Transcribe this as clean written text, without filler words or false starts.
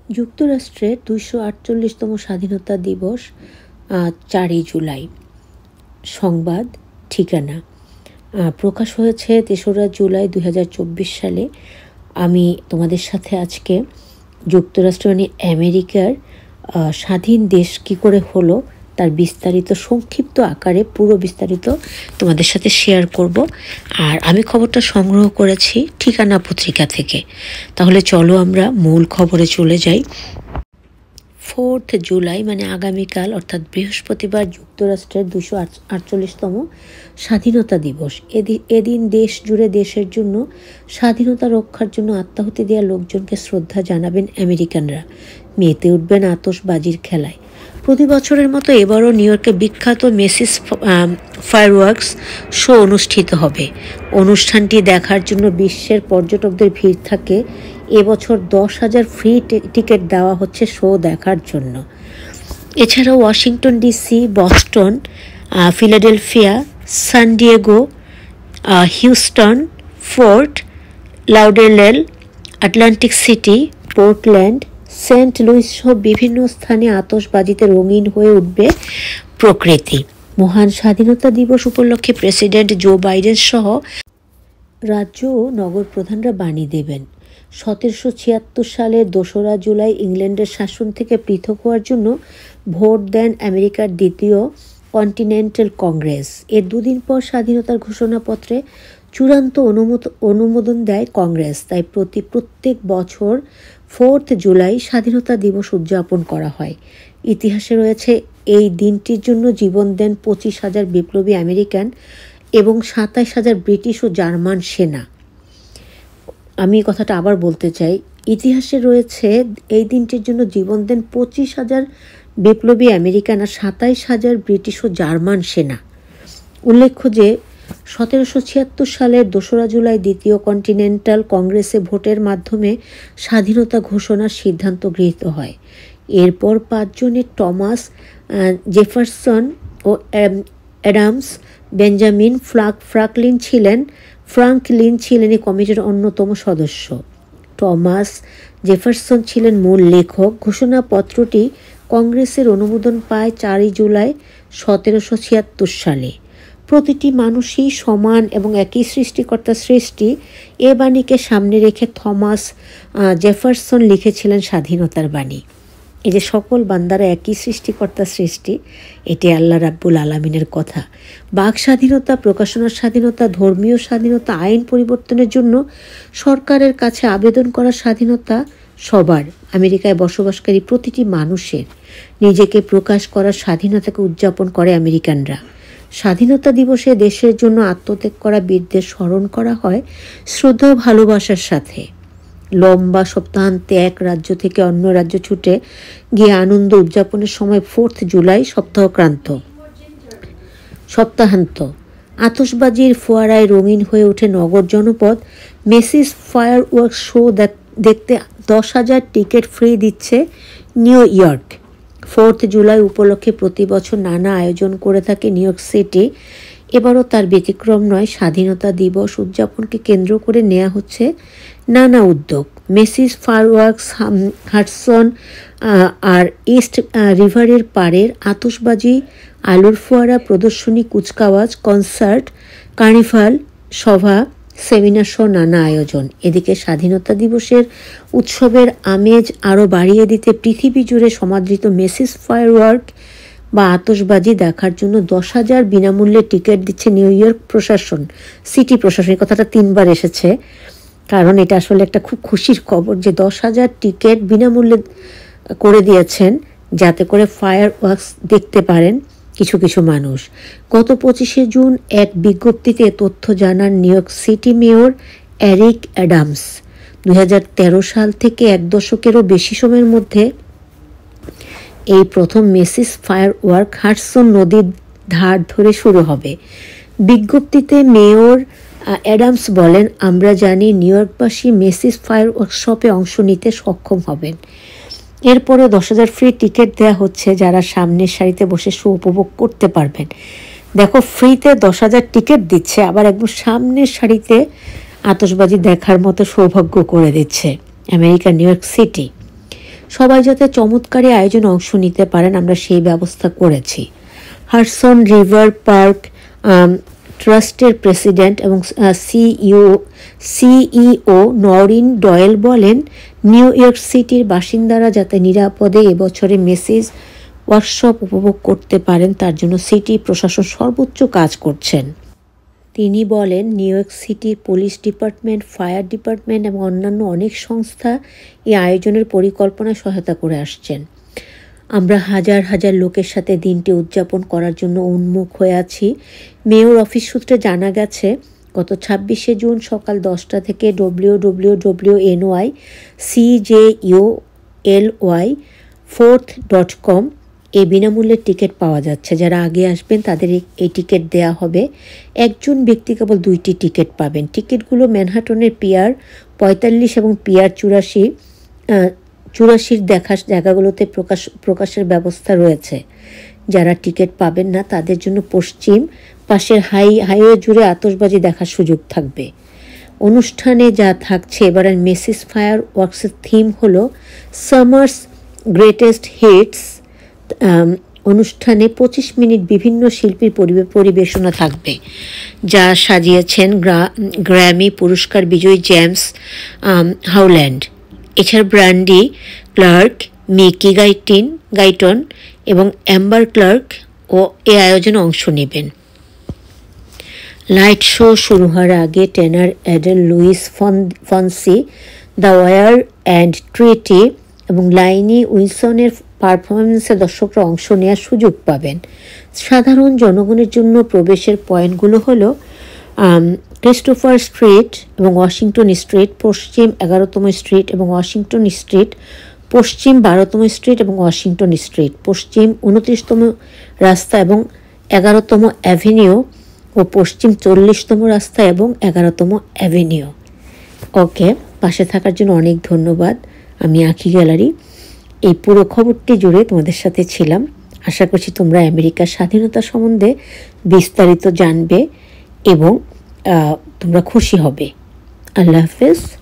যুক্তরাষ্ট্রের ২৪৮তম স্বাধীনতা দিবস ৪ই জুলাই। সংবাদ ঠিকানা প্রকাশ হয়েছে ৩রা জুলাই ২০২৪ সালে। আমি তোমাদের সাথে আজকে যুক্তরাষ্ট্র মানে আমেরিকার স্বাধীন দেশ কী করে হলো তার বিস্তারিত সংক্ষিপ্ত আকারে পুরো বিস্তারিত তোমাদের সাথে শেয়ার করব। আর আমি খবরটা সংগ্রহ করেছি ঠিকানা পত্রিকা থেকে। তাহলে চলো আমরা মূল খবরে চলে যাই। 4 জুলাই মানে আগামীকাল অর্থাৎ বৃহস্পতিবার যুক্তরাষ্ট্রের ২৪৮তম স্বাধীনতা দিবস। এদিন দেশ জুড়ে দেশের জন্য স্বাধীনতা রক্ষার জন্য আত্মাহুতি দেওয়া লোকজনকে শ্রদ্ধা জানাবেন আমেরিকানরা। মেতে উঠবেন আতশবাজির খেলায়। প্রতি বছরের মতো এবারও নিউ ইয়র্কে বিখ্যাত মেসিস ফায়ারওয়ার্কস শো অনুষ্ঠিত হবে। অনুষ্ঠানটি দেখার জন্য বিশ্বের পর্যটকদের ভিড় থাকে। এবছর 10,000 ফ্রি টিকিট দেওয়া হচ্ছে শো দেখার জন্য। এছাড়াও Washington DC, Boston, Philadelphia, San Diego, Houston, Fort Lauderdale, Atlantic City, Portland, Saint Louis সহ বিভিন্ন স্থানে আতশবাজিতে রঙিন হয়ে উঠবে প্রকৃতি। মহান স্বাধীনতা দিবস উপলক্ষে প্রেসিডেন্ট জো বাইডেন সহ রাজ্য ও নগর প্রধানরা বাণী দেবেন। 1776 সালের 2রা জুলাই ইংল্যান্ডের শাসন থেকে পৃথক হওয়ার জন্য ভোট দেন আমেরিকার দ্বিতীয় কন্টিনেন্টাল কংগ্রেস। এর দুদিন পর স্বাধীনতার ঘোষণাপত্রে চূড়ান্ত অনুমোদন দেয় কংগ্রেস। তাই প্রত্যেক বছর 4 জুলাই স্বাধীনতা দিবস উদযাপন করা হয়। ইতিহাসে রয়েছে এই দিনটির জন্য জীবন দেন 25,000 বিপ্লবী আমেরিকান এবং 27,000 ব্রিটিশ ও জার্মান সেনা। আমি কথাটা আবার বলতে চাই, ইতিহাসে রয়েছে এই দিনটির জন্য জীবন দেন 25,000 বিপ্লবী আমেরিকান আর 27,000 ব্রিটিশ ও জার্মান সেনা। উল্লেখ্য যে 1776 সালের 2রা জুলাই দ্বিতীয় কন্টিনেন্টাল কংগ্রেসে ভোটের মাধ্যমে স্বাধীনতা ঘোষণার সিদ্ধান্ত গৃহীত হয়। এরপর 5 জনের টমাস জেফারসন ও অ্যাডামস বেঞ্জামিন ফ্রাঙ্কলিন ছিলেন এই কমিটির অন্যতম সদস্য। টমাস জেফারসন ছিলেন মূল লেখক। ঘোষণাপত্রটি কংগ্রেসের অনুমোদন পায় 4ই জুলাই 1776 সালে। প্রতিটি মানুষই সমান এবং একই সৃষ্টিকর্তার সৃষ্টি, এ বাণীকে সামনে রেখে থমাস জেফারসন লিখেছিলেন স্বাধীনতার বাণী। এই যে সকল বান্দারা একই সৃষ্টিকর্তার সৃষ্টি, এটি আল্লাহ রাব্বুল আলামিনের কথা। বাক স্বাধীনতা, প্রকাশনার স্বাধীনতা, ধর্মীয় স্বাধীনতা, আইন পরিবর্তনের জন্য সরকারের কাছে আবেদন করার স্বাধীনতা সবার, আমেরিকায় বসবাসকারী প্রতিটি মানুষের নিজেকে প্রকাশ করার স্বাধীনতাকে উদযাপন করে আমেরিকানরা। স্বাধীনতা দিবসে দেশের জন্য আত্মত্যাগ করা বীরদের স্মরণ করা হয় শ্রদ্ধা ও ভালোবাসার সাথে। লম্বা সপ্তাহান্তে এক রাজ্য থেকে অন্য রাজ্য ছুটে গিয়ে আনন্দ উদযাপনের সময় 4 জুলাই সপ্তাহান্ত আতশবাজির ফোয়ারায় রঙিন হয়ে ওঠে নগর জনপদ। মেসিস ফায়ারওয়ার্কস শো দেখতে 10,000 টিকিট ফ্রি দিচ্ছে নিউ ইয়র্ক। 4 জুলাই উপলক্ষে প্রতি বছর নানা আয়োজন করে থাকে নিউ ইয়র্ক সিটি। এবারও তার ব্যতিক্রম নয়। স্বাধীনতা দিবস উদযাপনকে কেন্দ্র করে নেওয়া হচ্ছে নানা উদ্যোগ। মেসিস ফায়ারওয়ার্কস, হাডসন আর ইস্ট রিভারের পাড়ের আতশবাজি, আলোর ফোয়ারা, প্রদর্শনী, কুচকাওয়াজ, কনসার্ট, কার্নিভাল, সভা, সেমিনার সহ নানা আয়োজন। এদিকে স্বাধীনতা দিবসের উৎসবের আমেজ আরও বাড়িয়ে দিতে পৃথিবী জুড়ে সমাদৃত মেসিস ফায়ারওয়ার্ক বা আতশবাজি দেখার জন্য 10,000 বিনামূল্যে টিকিট দিচ্ছে নিউ ইয়র্ক প্রশাসন, সিটি প্রশাসন। এই কথাটা 3 বার এসেছে, কারণ এটা আসলে একটা খুব খুশির খবর যে 10,000 টিকিট বিনামূল্যে করে দিয়েছেন যাতে করে ফায়ারওয়ার্কস দেখতে পারেন কিছু মানুষ। গত 25শে জুন এক বিজ্ঞপ্তিতে তথ্য জানান New York City mayor Eric Adams. 2013 সাল থেকে 1 দশকেরও বেশি সময়ের মধ্যে এই প্রথম মেসিস ফায়ারওয়ার্ক হাডসন নদীর ধার ধরে শুরু হবে। বিজ্ঞপ্তিতে মেয়র অ্যাডামস বলেন, আমরা জানি নিউ ইয়র্কবাসী মেসিস ফায়ারওয়ার্কশপে অংশ নিতে সক্ষম হবেন। এরপরে 10,000 ফ্রি টিকিট দেওয়া হচ্ছে যারা সামনের সারিতে বসে শো উপভোগ করতে পারবেন। দেখো, ফ্রিতে 10,000 টিকিট দিচ্ছে, আবার একদম সামনের সারিতে আতশবাজি দেখার মতো সৌভাগ্য করে দিচ্ছে আমেরিকার নিউ ইয়র্ক সিটি। সবাই যাতে চমৎকার এই আয়োজনে অংশ নিতে পারেন আমরা সেই ব্যবস্থা করেছি। হাডসন রিভার পার্ক ট্রাস্টের প্রেসিডেন্ট এবং সিইও নরিন ডয়েল বলেন, নিউ ইয়র্ক সিটির বাসিন্দারা যাতে নিরাপদে এবছরে মেসিস ওয়ার্কশপ উপভোগ করতে পারেন তার জন্য সিটি প্রশাসন সর্বোচ্চ কাজ করছেন। তিনি বলেন, নিউ ইয়র্ক সিটির পুলিশ ডিপার্টমেন্ট, ফায়ার ডিপার্টমেন্ট এবং অন্যান্য অনেক সংস্থা এই আয়োজনের পরিকল্পনায় সহায়তা করে আসছেন। আমরা হাজার হাজার লোকের সাথে দিনটি উদযাপন করার জন্য উন্মুখ হয়ে আছি। মেয়র অফিস সূত্রে জানা গেছে, গত 26শে জুন সকাল 10টা থেকে www.nycauly4th.com এই বিনামূল্যের টিকিট পাওয়া যাচ্ছে। যারা আগে আসবেন তাদের এই টিকিট দেয়া হবে। একজন ব্যক্তি কেবল 2টি টিকিট পাবেন। টিকিটগুলো ম্যানহাটনের পিয়ার 45 এবং পিয়ার 84 দেখার জায়গাগুলোতে প্রকাশের ব্যবস্থা রয়েছে। যারা টিকিট পাবেন না তাদের জন্য পশ্চিম পাশের হাইওয়ে জুড়ে আতশবাজি দেখার সুযোগ থাকবে। অনুষ্ঠানে যা থাকছে, এবারের মেসিস ফায়ার ওয়ার্কসের থিম হলো সামার্স গ্রেটেস্ট হিটস। অনুষ্ঠানে 25 মিনিট বিভিন্ন শিল্পীর পরিবেশনা থাকবে, যা সাজিয়েছেন গ্র্যামি পুরস্কার বিজয়ী জেমস হাউল্যান্ড। এছাড়া ব্র্যান্ডি ক্লার্ক, মিকি গাইটন এবং অ্যাম্বার ক্লার্ক ও এই আয়োজনে অংশ নেবেন। লাইট শো শুরু হওয়ার আগে tenor Adele Luis Fonsi, the war and treaty এবং লাইনি উইলসনের পারফরমেন্সে দর্শকরা অংশ নেওয়ার সুযোগ পাবেন। সাধারণ জনগণের জন্য প্রবেশের পয়েন্টগুলো হলো ক্রিস্টোফার স্ট্রিট এবং ওয়াশিংটন স্ট্রিট, পশ্চিম 11তম স্ট্রিট এবং ওয়াশিংটন স্ট্রিট, পশ্চিম 12তম স্ট্রিট এবং ওয়াশিংটন স্ট্রিট, পশ্চিম 29তম রাস্তা এবং 11তম অ্যাভিনিউ ও পশ্চিম 40তম রাস্তা এবং 11তম অ্যাভিনিউ। ওকে, পাশে থাকার জন্য অনেক ধন্যবাদ। আমি আঁখি গ্যালারি এই পুরো খবরটি জুড়ে তোমাদের সাথে ছিলাম। আশা করছি তোমরা আমেরিকার স্বাধীনতা সম্বন্ধে বিস্তারিত জানবে এবং তোমরা খুশি হবে। আল্লাহ হাফেজ।